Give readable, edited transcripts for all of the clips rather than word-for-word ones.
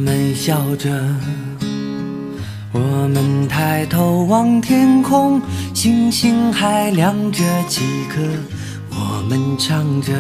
们笑着，我们抬头望天空，星星还亮着几颗，我们唱着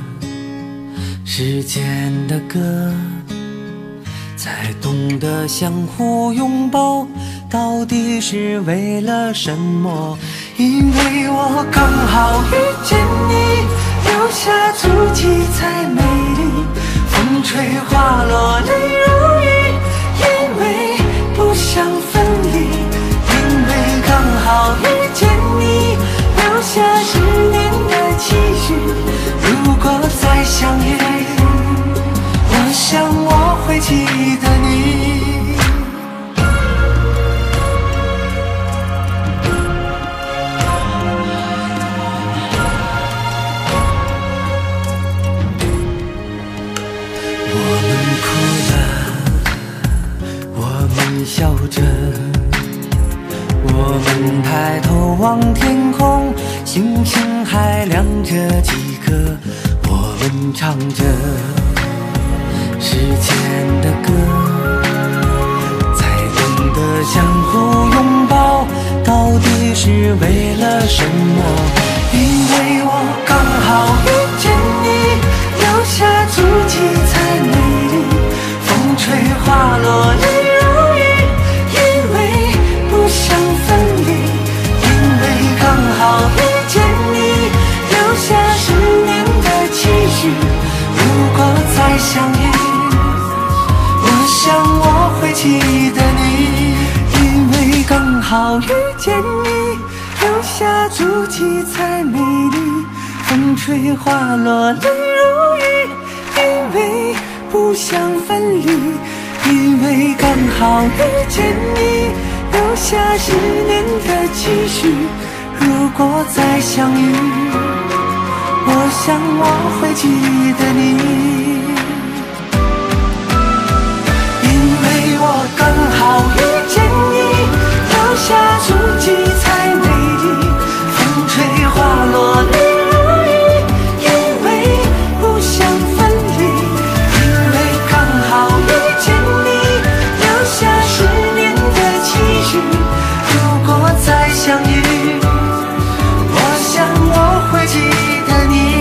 时间的歌，才懂得相互拥抱到底是为了什么。因为我刚好遇见你，留下足迹才美丽，风吹花落泪如雨，因为不想分离。因为刚好遇见你，留下10年的期许，如果再相遇，我想我会记得你。笑着，我们抬头望天空，星星还亮着几颗，我们唱着时间的歌，才懂得相互拥抱到底是为了什么。因为我刚好遇见你，留下足迹才美丽，风吹花落泪如雨，刚好遇见你，留下10年的期许，如果再相遇，我想我会记得你。因为刚好遇见你，留下足迹才美丽，风吹花落泪如雨，因为不想分离。因为刚好遇见你，留下10年的期许，如果再相遇，我想我会记得你。因为我刚好遇见你，留下足迹才美丽，风吹花落泪如雨，因为不想分离。因为刚好遇见你，留下10年的期许，如果再相遇，我会记得你。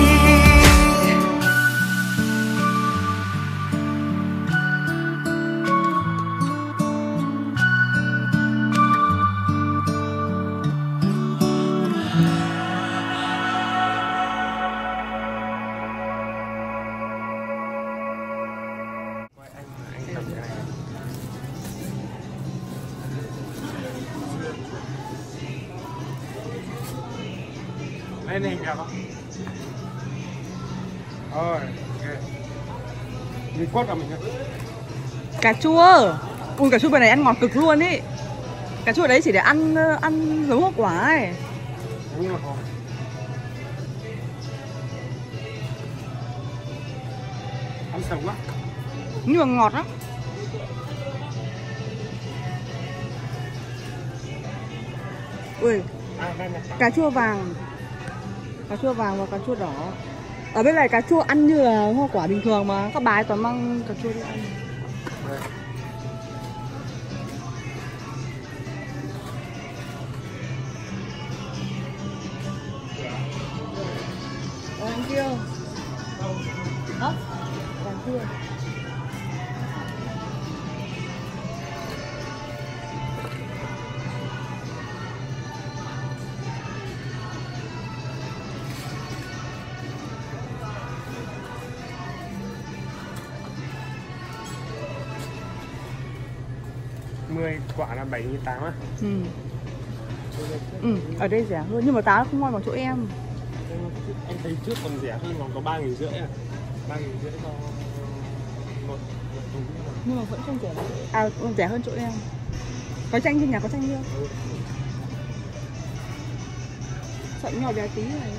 Lên hình được không? Rồi, ok. Đi cốt vào mình nhé. Cà chua. Ui, cà chua bên này ăn ngọt cực luôn ý. Cà chua đấy chỉ để ăn giống hoa quả ấy. Đúng rồi. Ăn sống á. Nhưng mà ngọt lắm. Ui, cà chua vàng. Cà chua vàng và cà chua đỏ. Ở bên này cà chua ăn như là hoa quả bình thường mà các bà ấy toàn mang cà chua đi ăn. Ăn chưa? Hả? Còn chưa? Quả là 7.800 á. Ở đây rẻ hơn nhưng mà táo không ngon bằng chỗ em. Anh thấy trước còn rẻ hơn, còn có 3.500 à? 3.500 cho một thùng. Nhưng mà vẫn không rẻ lắm. À, rẻ hơn chỗ em. Có chanh trên nhà có chanh chưa? Sợ nhỏ bé tí này.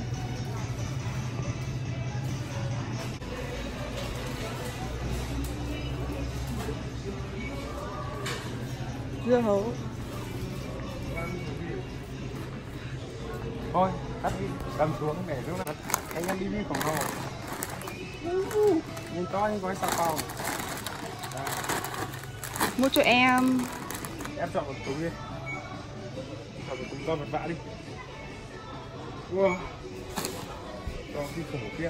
Dưa hấu. Thôi, tắt đi, cầm xuống để lúc nào anh ăn đi khổng lồ. Nhưng có anh gói xà phòng. Mua cho em. Em chọn một túi đi. Chọn một túi con vật vã đi. Wow. Còn kinh khủng kia.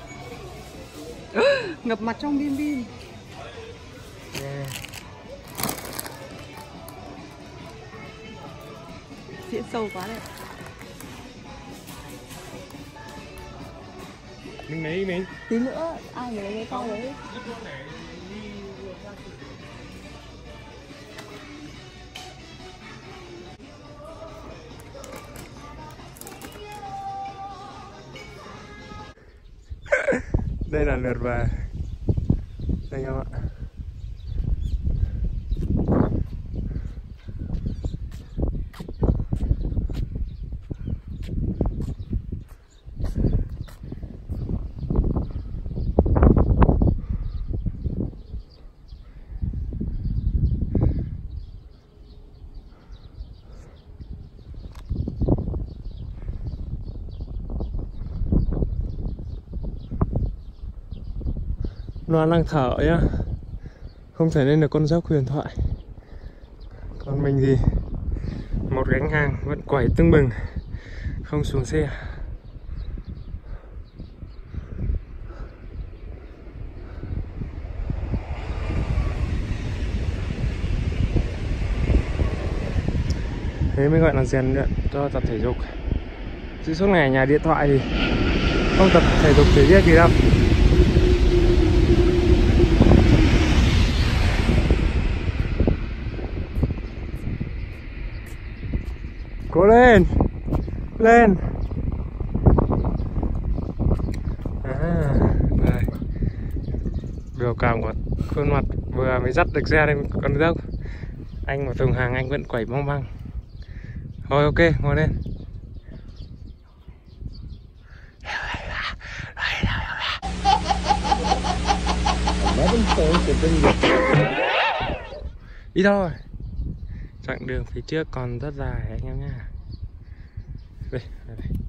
Ngập mặt trong bim bim. Yeah. Diễn sâu quá đấy. Mình lấy mình. Tí nữa ai lấy cái to đấy. Đây là lượt về. Đây các bạn. Loan đang thở nhá, không thể lên được con dốc huyền thoại. Còn mình thì một gánh hàng vẫn quẩy tưng bừng, không xuống xe. Thế mới gọi là rèn luyện cho tập thể dục. Chứ suốt ngày ở nhà điện thoại thì không tập thể dục thể thiết gì đâu. Cố lên, lên. Đây. Biểu cảm của khuôn mặt vừa mới dắt được xe lên con dốc. Anh và Tùng Hàng anh vẫn quẩy bong băng. Thôi ok, ngồi lên. Đi thôi. Chặng đường phía trước còn rất dài anh em nha. Đây, đây.